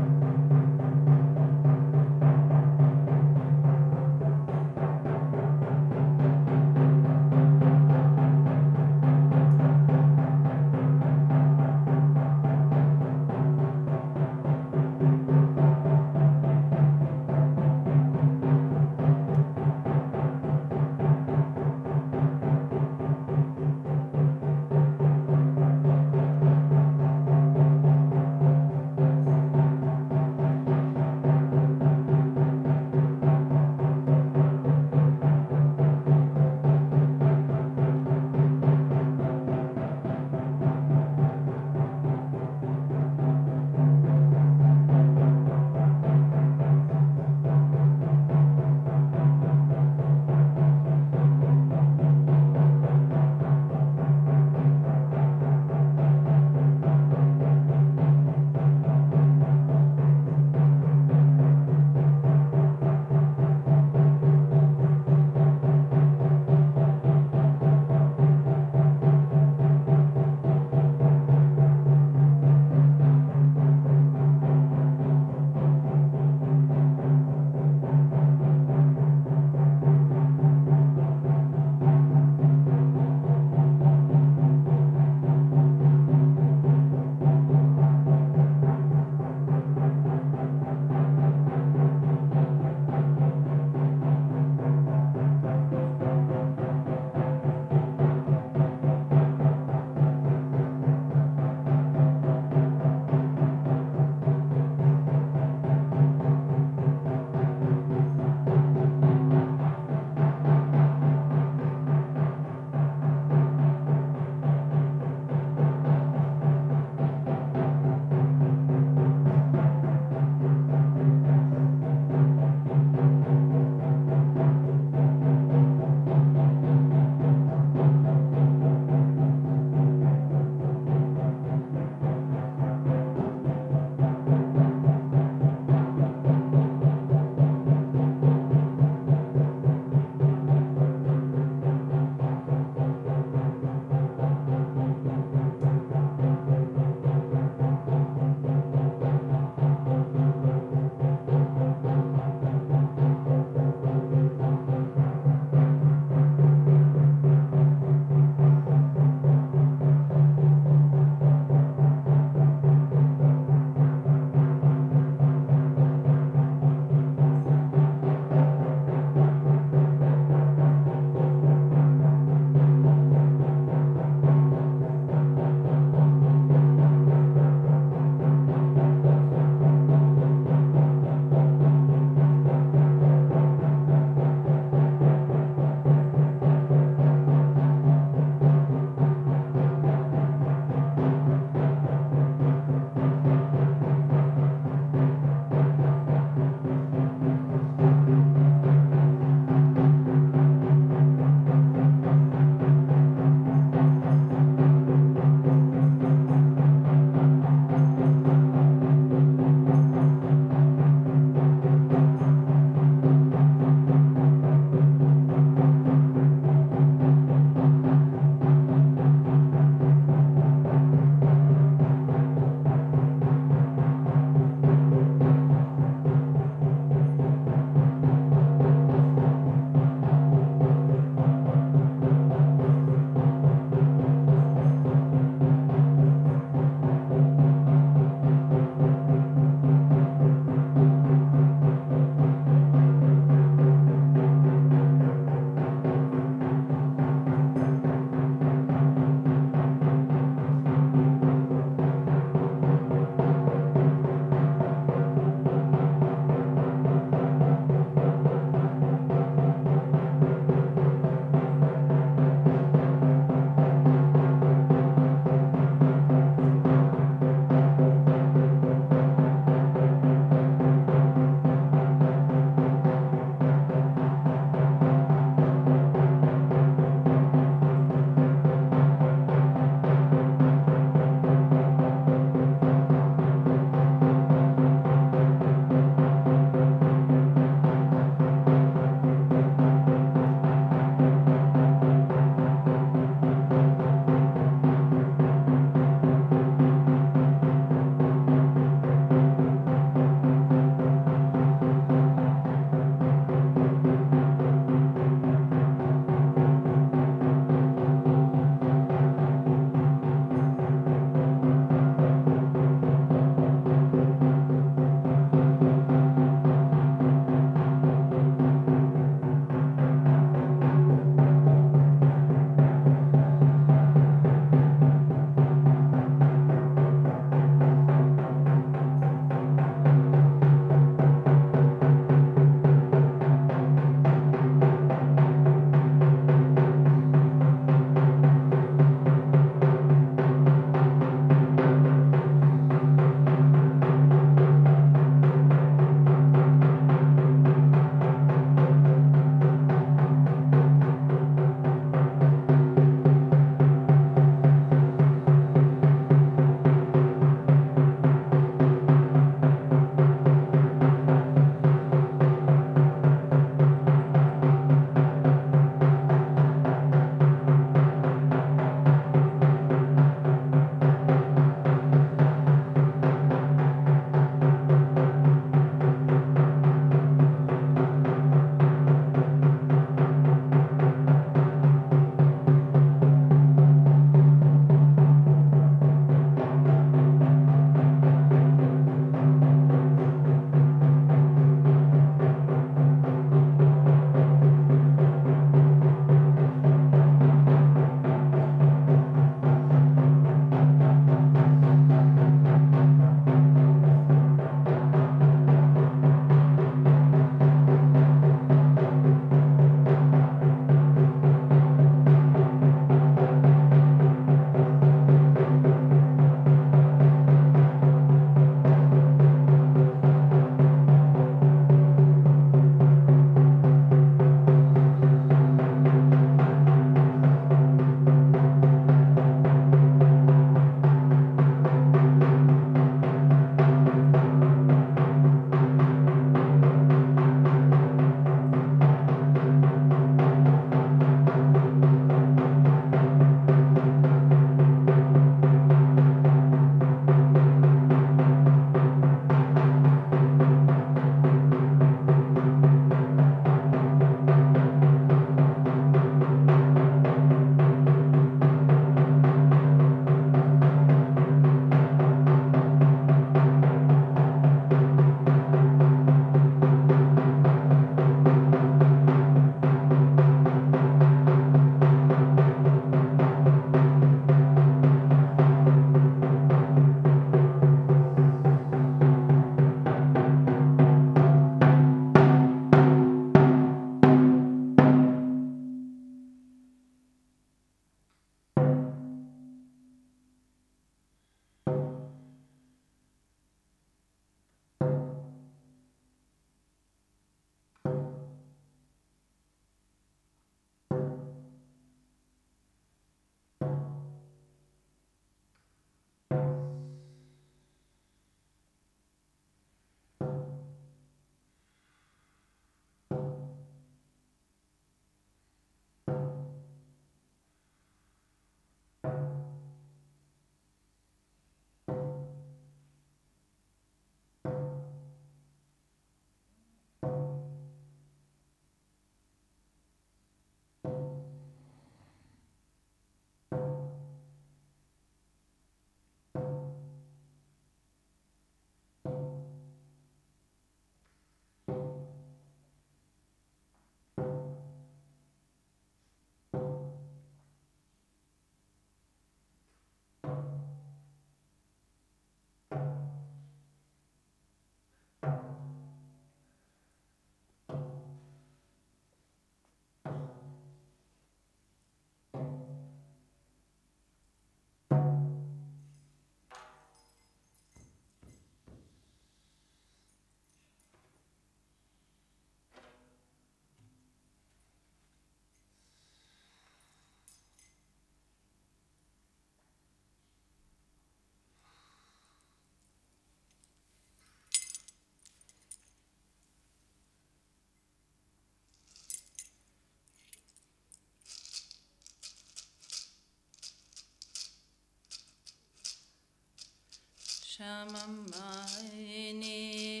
Pachamamaini,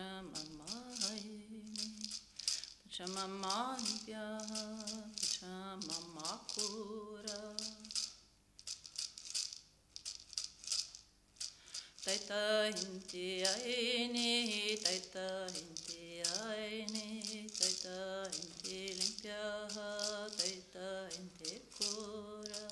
Pachamamaibhya, Pachamamakura. Taita hinti aini, Taita hinti aini, Taita hinti limpya, Taita hinti kura.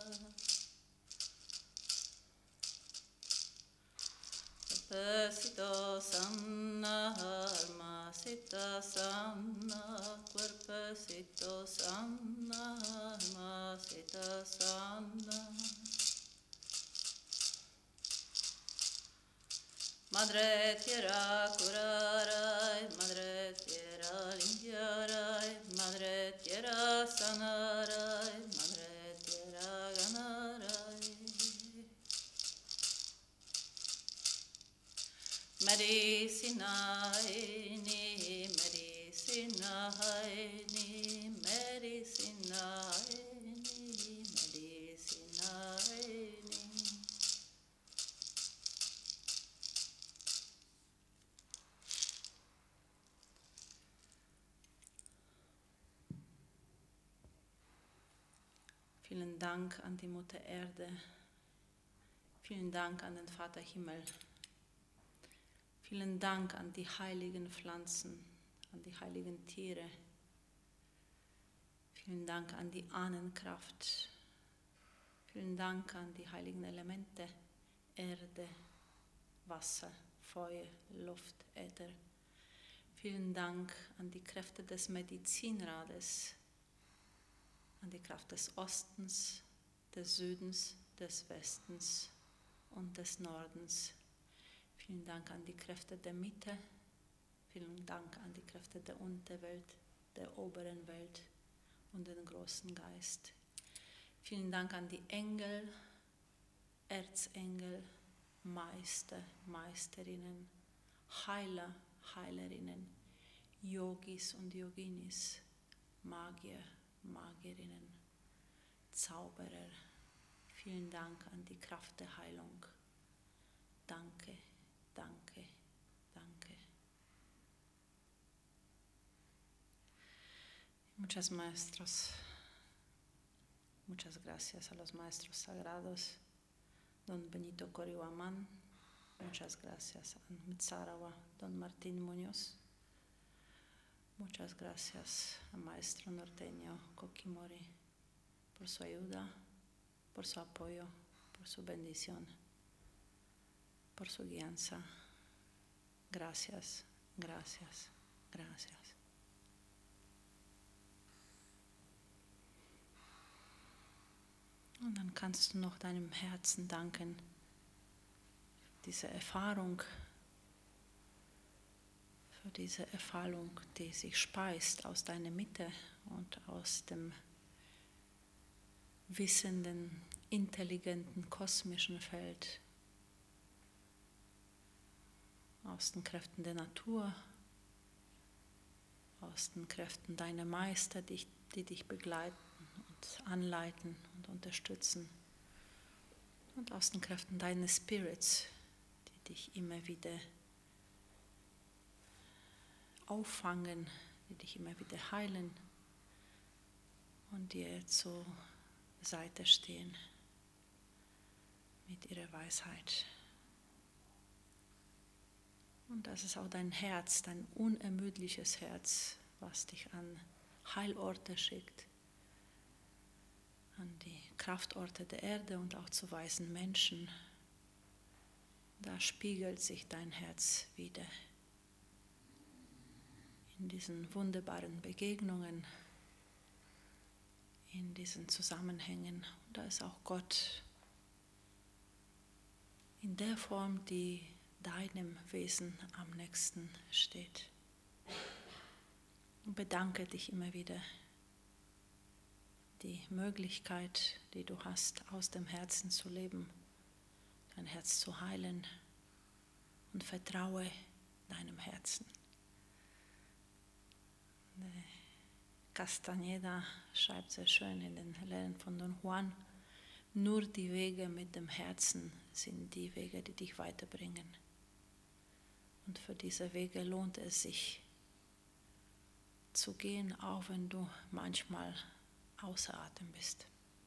Cuerpecito sana, almacita sana, cuerpecito sana, almacita sana. Madre tierra curaray, madre tierra limpiaray, madre tierra sanaray, madre tierra ganaray. Medicina ini, medicina ini, medicina ini, medicina ini. Vielen Dank an die Mutter Erde. Vielen Dank an den Vater Himmel. Vielen Dank an die heiligen Pflanzen, an die heiligen Tiere. Vielen Dank an die Ahnenkraft. Vielen Dank an die heiligen Elemente, Erde, Wasser, Feuer, Luft, Äther. Vielen Dank an die Kräfte des Medizinrades, an die Kraft des Ostens, des Südens, des Westens und des Nordens. Vielen Dank an die Kräfte der Mitte, vielen Dank an die Kräfte der Unterwelt, der oberen Welt und den großen Geist. Vielen Dank an die Engel, Erzengel, Meister, Meisterinnen, Heiler, Heilerinnen, Yogis und Yoginis, Magier, Magierinnen, Zauberer. Vielen Dank an die Kraft der Heilung. Danke, danke, danke. Muchas maestros, muchas gracias a los maestros sagrados, Don Benito Corihuamán, muchas gracias a Mitsarawa, Don Martín Muñoz, muchas gracias al maestro norteño Kokimori por su ayuda, por su apoyo, por su bendición, por su guianza. Gracias, gracias, gracias. Und dann kannst du noch deinem Herzen danken für diese Erfahrung, die sich speist aus deiner Mitte und aus dem wissenden, intelligenten, kosmischen Feld, aus den Kräften der Natur, aus den Kräften deiner Meister, die dich begleiten und anleiten und unterstützen, und aus den Kräften deiner Spirits, die dich immer wieder auffangen, die dich immer wieder heilen und dir zur Seite stehen mit ihrer Weisheit. Und das ist auch dein Herz, dein unermüdliches Herz, was dich an Heilorte schickt, an die Kraftorte der Erde und auch zu weisen Menschen. Da spiegelt sich dein Herz wieder in diesen wunderbaren Begegnungen, in diesen Zusammenhängen. Und da ist auch Gott in der Form, die deinem Wesen am nächsten steht. Und bedanke dich immer wieder die Möglichkeit, die du hast, aus dem Herzen zu leben, dein Herz zu heilen, und vertraue deinem Herzen. Castañeda schreibt sehr schön in den Lehren von Don Juan: Nur die Wege mit dem Herzen sind die Wege, die dich weiterbringen. Und für diese Wege lohnt es sich zu gehen, auch wenn du manchmal außer Atem bist.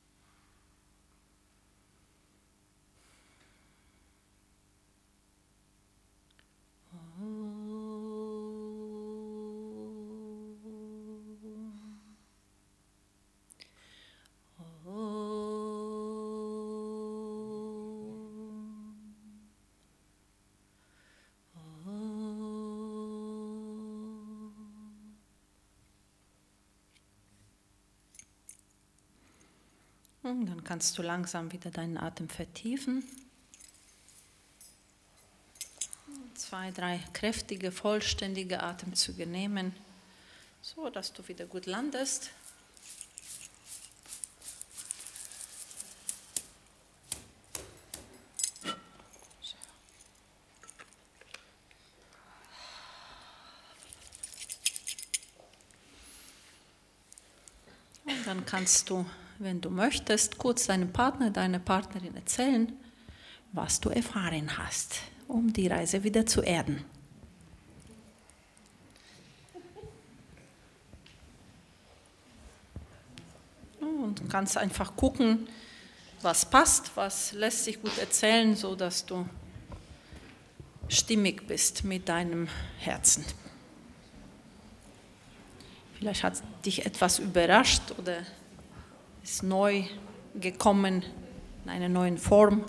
Und dann kannst du langsam wieder deinen Atem vertiefen. 2, 3 kräftige, vollständige Atemzüge nehmen, so dass du wieder gut landest. Und dann kannst du, wenn du möchtest, kurz deinem Partner, deiner Partnerin erzählen, was du erfahren hast, um die Reise wieder zu erden. Und du kannst einfach gucken, was passt, was lässt sich gut erzählen, sodass du stimmig bist mit deinem Herzen. Vielleicht hat dich etwas überrascht oder ist neu gekommen in einer neuen Form.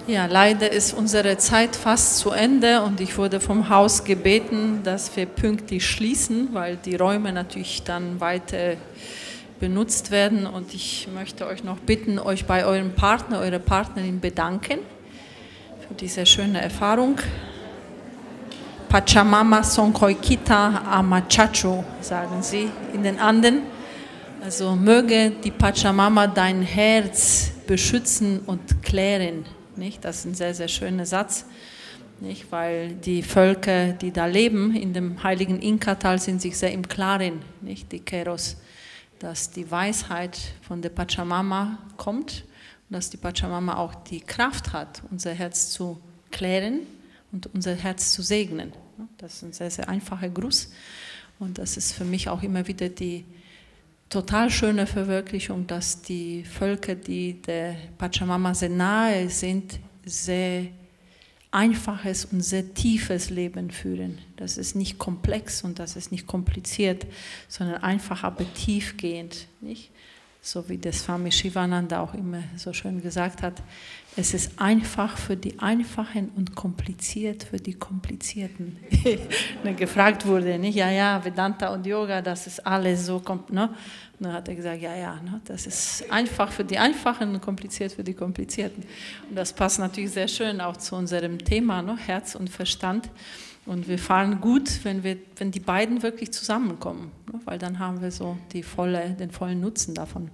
Ja, leider ist unsere Zeit fast zu Ende und ich wurde vom Haus gebeten, dass wir pünktlich schließen, weil die Räume natürlich dann weiter benutzt werden. Und ich möchte euch noch bitten, euch bei eurem Partner, eurer Partnerin bedanken für diese schöne Erfahrung. Pachamama Sonkoikita Amachacho, sagen sie in den Anden. Also möge die Pachamama dein Herz beschützen und klären. Nicht? Das ist ein sehr, sehr schöner Satz, nicht? Weil die Völker, die da leben, in dem heiligen Inka-Tal, sind sich sehr im Klaren, nicht? Die Keros, dass die Weisheit von der Pachamama kommt und dass die Pachamama auch die Kraft hat, unser Herz zu klären und unser Herz zu segnen. Das ist ein sehr, sehr einfacher Gruß und das ist für mich auch immer wieder die total schöne Verwirklichung, dass die Völker, die der Pachamama sehr nahe sind, sehr einfaches und sehr tiefes Leben führen. Das ist nicht komplex und das ist nicht kompliziert, sondern einfach, aber tiefgehend. Nicht? So wie das Swami Shivananda auch immer so schön gesagt hat, es ist einfach für die Einfachen und kompliziert für die Komplizierten. Gefragt wurde, nicht? Ja, Vedanta und Yoga, das ist alles so, ne? Und dann hat er gesagt, ne? Das ist einfach für die Einfachen und kompliziert für die Komplizierten. Und das passt natürlich sehr schön auch zu unserem Thema, ne? Herz und Verstand. Und wir fahren gut, wenn die beiden wirklich zusammenkommen, ne? Weil dann haben wir so den vollen Nutzen davon.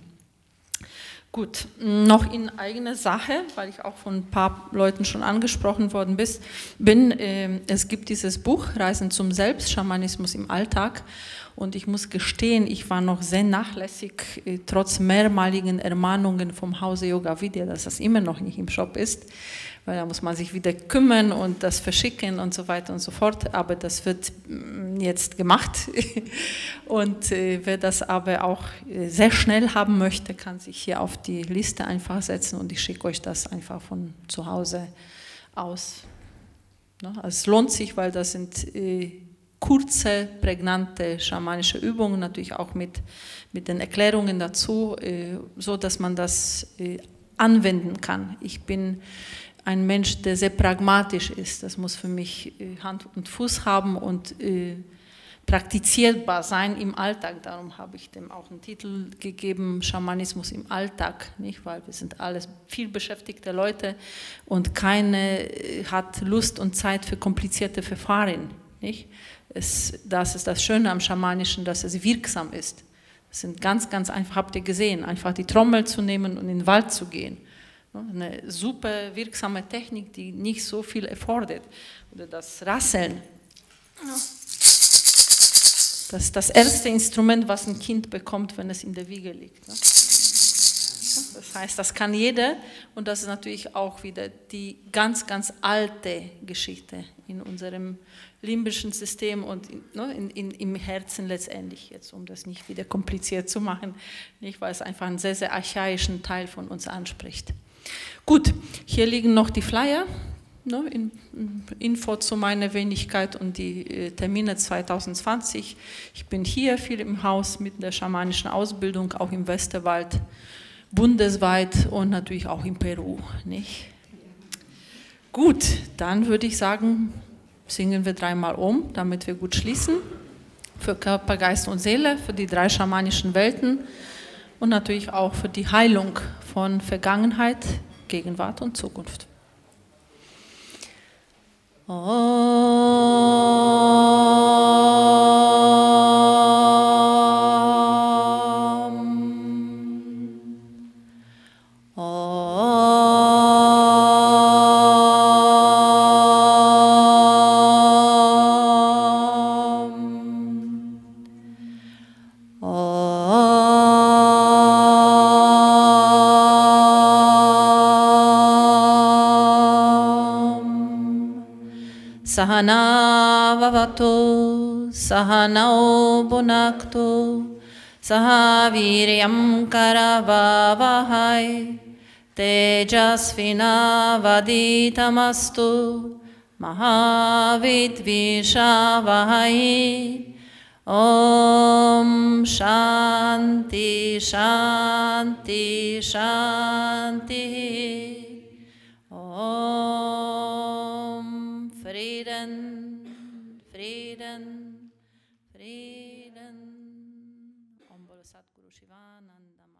Gut, noch in eigener Sache, weil ich auch von ein paar Leuten schon angesprochen worden bin. Es gibt dieses Buch, Reisen zum Selbst, Schamanismus im Alltag. Und ich muss gestehen, ich war noch sehr nachlässig, trotz mehrmaligen Ermahnungen vom Hause Yoga Vidya, dass das immer noch nicht im Shop ist. Weil da muss man sich wieder kümmern und das verschicken und so weiter und so fort. Aber das wird jetzt gemacht. Und wer das aber auch sehr schnell haben möchte, kann sich hier auf die Liste einfach setzen und ich schicke euch das einfach von zu Hause aus. Also es lohnt sich, weil das sind kurze, prägnante schamanische Übungen, natürlich auch mit den Erklärungen dazu, so dass man das anwenden kann. Ich bin ein Mensch, der sehr pragmatisch ist. Das muss für mich Hand und Fuß haben und praktizierbar sein im Alltag. Darum habe ich dem auch einen Titel gegeben, Schamanismus im Alltag, nicht? Weil wir sind alles viel beschäftigte Leute und keine hat Lust und Zeit für komplizierte Verfahren. Nicht? Das ist das Schöne am Schamanischen, dass es wirksam ist. Es sind ganz, ganz einfach, habt ihr gesehen, einfach die Trommel zu nehmen und in den Wald zu gehen. Eine super wirksame Technik, die nicht so viel erfordert. Oder das Rasseln. Das ist das erste Instrument, was ein Kind bekommt, wenn es in der Wiege liegt. Das heißt, das kann jeder und das ist natürlich auch wieder die ganz, ganz alte Geschichte in unserem limbischen System und im Herzen letztendlich, jetzt um das nicht wieder kompliziert zu machen, nicht, weil es einfach einen sehr, sehr archaischen Teil von uns anspricht. Gut, hier liegen noch die Flyer, ne, Info zu meiner Wenigkeit und die Termine 2020. Ich bin hier viel im Haus mit der schamanischen Ausbildung, auch im Westerwald, bundesweit und natürlich auch in Peru. Nicht? Gut, dann würde ich sagen, singen wir dreimal damit wir gut schließen. Für Körper, Geist und Seele, für die 3 schamanischen Welten und natürlich auch für die Heilung von Vergangenheit, Gegenwart und Zukunft. Sahana vavato, sahanao bhunakto, sahaviryam karavavahai, tejasvina vaditamastu, mahavidvishavahai. Om Shanti Shanti Shanti. Om Frieden, Frieden, Frieden. Om Bolo Satguru Shivananda